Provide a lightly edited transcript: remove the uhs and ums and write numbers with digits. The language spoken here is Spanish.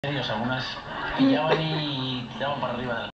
Ellos algunas pillaban y tiraban para arriba de la